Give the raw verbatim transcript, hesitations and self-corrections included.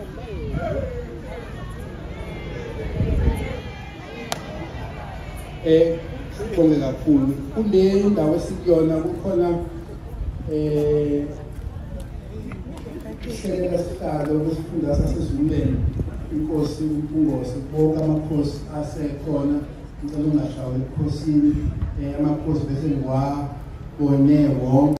Eh sibonge kakhulu kule ndawo esikuyona kukhona eh ihlelo lesihlalo lesifunda sasezulwini inkosi uMpungose bonke amakhosi asekhona ngicela ungashawa ebukhosini eh amakhosi bese ngwa bone wonke